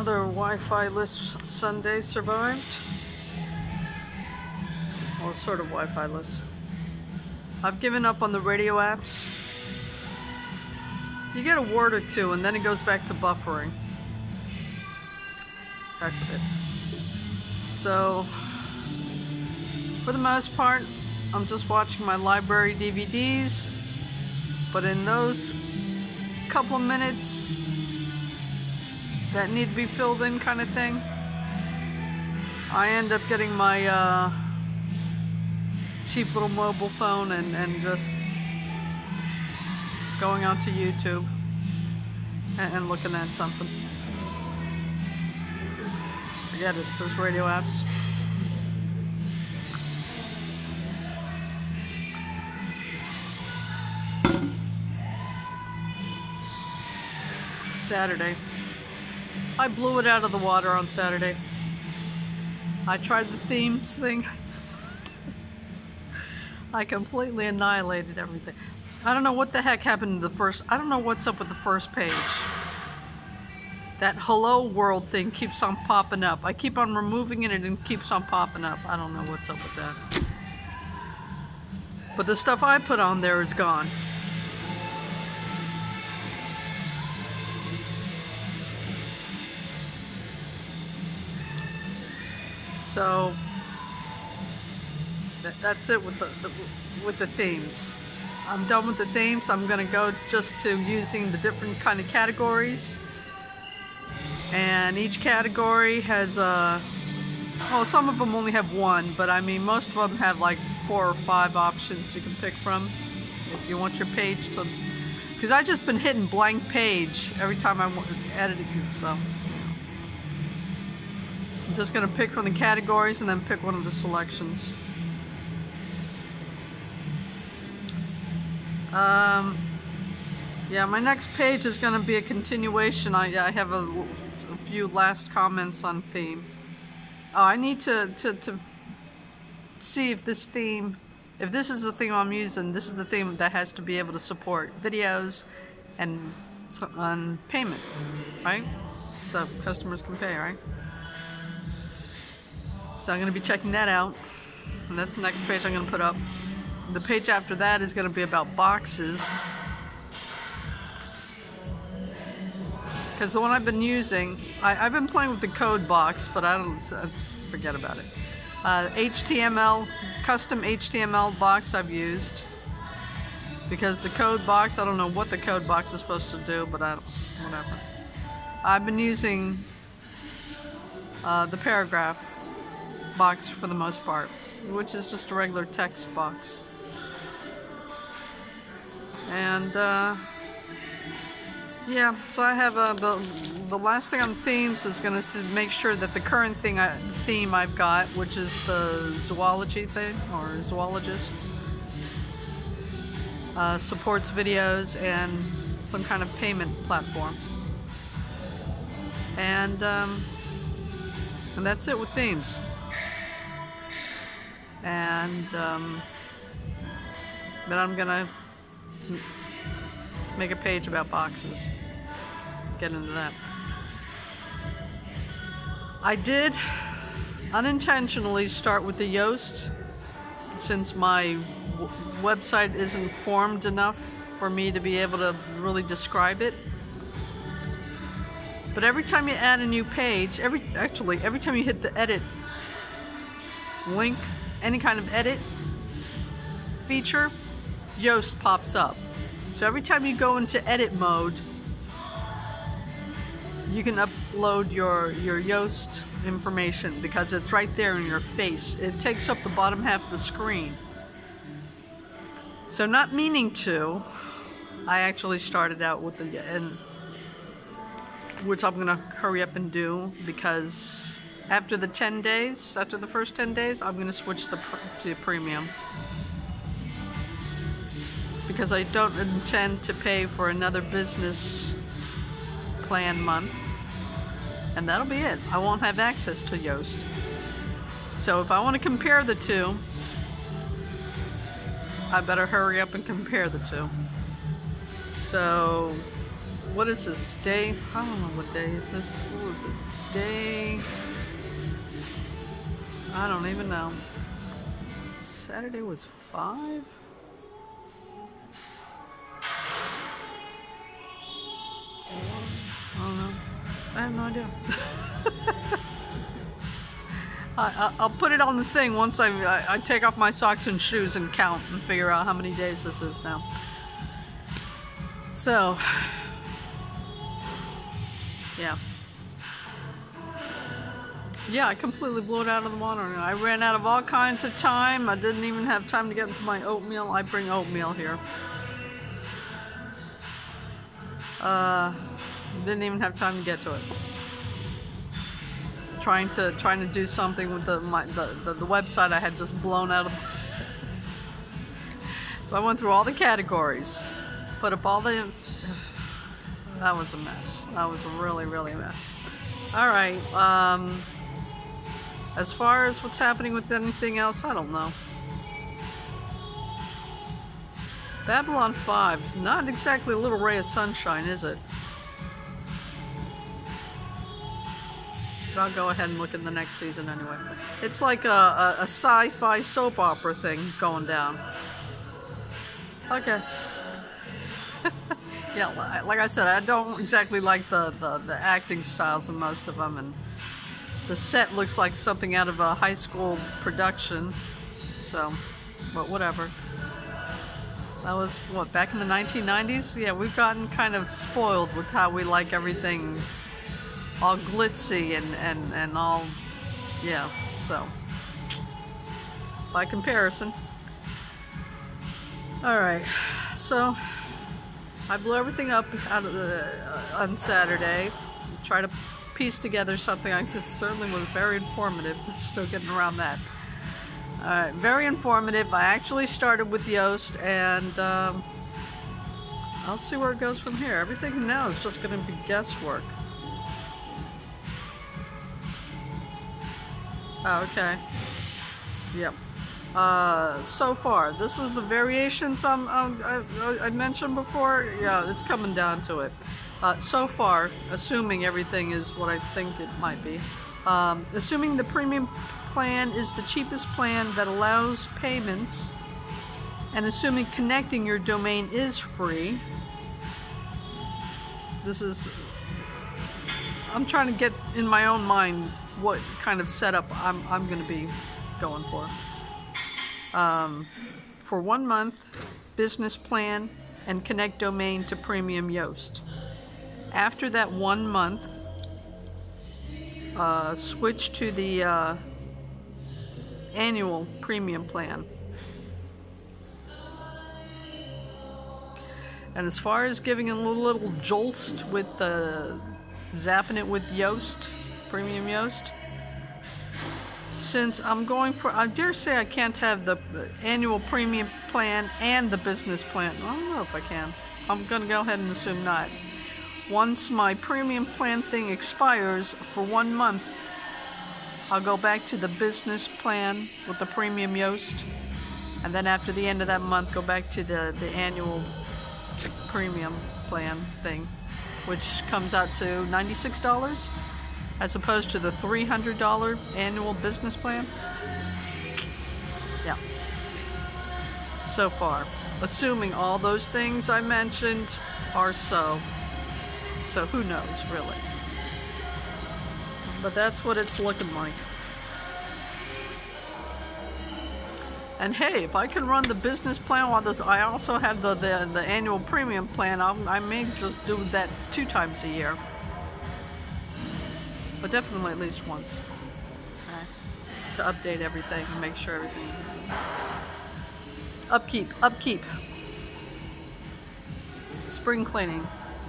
Another Wi-Fi-less Sunday survived. Well, sort of Wi-Fi-less. I've given up on the radio apps. You get a word or two and then it goes back to buffering. Heck with it. So, for the most part, I'm just watching my library DVDs, but in those couple of minutes that need to be filled in kind of thing, I end up getting my cheap little mobile phone and just going onto YouTube and looking at something. Forget it, those radio apps. Saturday. I blew it out of the water on Saturday. I tried the themes thing. I completely annihilated everything. I don't know what the heck happened to the first, I don't know what's up with the first page. That hello world thing keeps on popping up. I keep on removing it and it keeps on popping up. I don't know what's up with that. But the stuff I put on there is gone. So that's it with the themes. I'm done with the themes. I'm gonna go just to using the different kind of categories, and each category has well, some of them only have one, but I mean most of them have like 4 or 5 options you can pick from if you want your page to, because I just been hitting blank page every time I edit it, so I'm just going to pick from the categories and then pick one of the selections. Yeah, my next page is going to be a continuation. I have a few last comments on theme. Oh, I need to see if this theme, if this is the theme I'm using, this is the theme that has to be able to support videos and payment, right? So customers can pay, right? So I'm going to be checking that out, and that's the next page I'm going to put up. The page after that is going to be about boxes, because the one I've been using, I've been playing with the code box, but I don't, forget about it. HTML, custom HTML box I've used, because the code box, I don't know what the code box is supposed to do, but whatever. I've been using the paragraph box for the most part, which is just a regular text box. And yeah, so I have the last thing on themes is going to make sure that the current theme I've got, which is the zoology thing, or zoologist, supports videos and some kind of payment platform. And that's it with themes. And then I'm gonna make a page about boxes. Get into that. I did unintentionally start with the yoast, since my website isn't formed enough for me to be able to really describe it. But every time you add a new page, every time you hit the edit link, any kind of edit feature, yoast pops up. So every time you go into edit mode, you can upload your yoast information, because it's right there in your face. It takes up the bottom half of the screen. So not meaning to, I actually started out with the, which I'm gonna hurry up and do, because after the 10 days, after the first 10 days, I'm going to switch to premium. Because I don't intend to pay for another business plan month. And that'll be it. I won't have access to yoast. So if I want to compare the two, I better hurry up and compare the two. So what is this day? I don't know what day is this. What is it? Day, I don't even know. Saturday was 5? I don't know. I have no idea. I'll put it on the thing once I take off my socks and shoes and count and figure out how many days this is now. So, yeah. Yeah, I completely blew it out of the water. I ran out of all kinds of time. I didn't even have time to get into my oatmeal. I bring oatmeal here. Didn't even have time to get to it. Trying to do something with the website I had just blown out of. So I went through all the categories, put up all the. That was a mess. That was really a mess. All right. As far as what's happening with anything else, I don't know. Babylon 5, not exactly a little ray of sunshine, is it? But I'll go ahead and look in the next season anyway. It's like a sci-fi soap opera thing going down. Okay. Yeah, like I said, I don't exactly like the acting styles of most of them, and the set looks like something out of a high school production, so, but whatever. That was, what, back in the 1990s? Yeah, we've gotten kind of spoiled with how we like everything all glitzy and all, yeah, so, by comparison. Alright, so, I blew everything up on Saturday, try to piece together something. I just certainly was very informative. Still getting around that. Alright, very informative. I actually started with Yoast, and I'll see where it goes from here. Everything now is just going to be guesswork. Oh, okay. Yep. So far, this is the variations I mentioned before. Yeah, it's coming down to it. So far, assuming everything is what I think it might be, assuming the premium plan is the cheapest plan that allows payments, and assuming connecting your domain is free. This is, I'm trying to get in my own mind what kind of setup I'm going to be going for. For 1 month, business plan and connect domain to premium Yoast. After that 1 month, switch to the annual premium plan. And as far as giving a little jolt with zapping it with Yoast, premium Yoast, since I'm going for, I dare say I can't have the annual premium plan and the business plan. I don't know if I can. I'm going to go ahead and assume not. Once my premium plan thing expires for 1 month, I'll go back to the business plan with the premium Yoast, and then after the end of that month, go back to the annual premium plan thing, which comes out to $96 as opposed to the $300 annual business plan. Yeah. So far, assuming all those things I mentioned are so. So who knows, really. But that's what it's looking like. And hey, if I can run the business plan while I also have the annual premium plan, I may just do that 2 times a year. But definitely at least once. Okay. To update everything and make sure everything. Upkeep. Spring cleaning.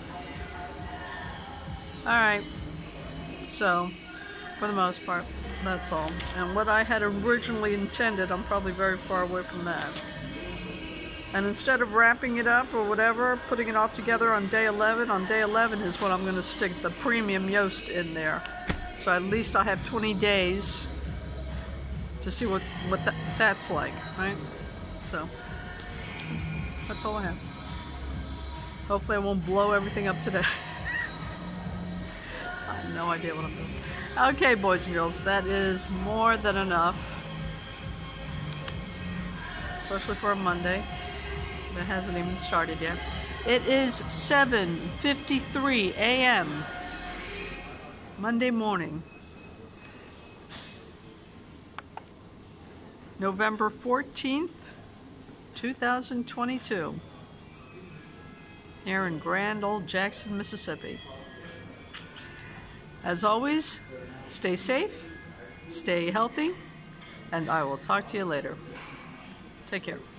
Alright, so, for the most part, that's all. And what I had originally intended, I'm probably very far away from that. And instead of wrapping it up or whatever, putting it all together on day 11 is when I'm going to stick the premium Yoast in there. So at least I have 20 days to see what that's like, right? So, that's all I have. Hopefully I won't blow everything up today. I have no idea what I'm doing. Okay, boys and girls, that is more than enough. Especially for a Monday. That hasn't even started yet. It is 7:53 a.m. Monday morning. November 14th, 2022. Here in grand old Jackson, Mississippi. As always, stay safe, stay healthy, and I will talk to you later. Take care.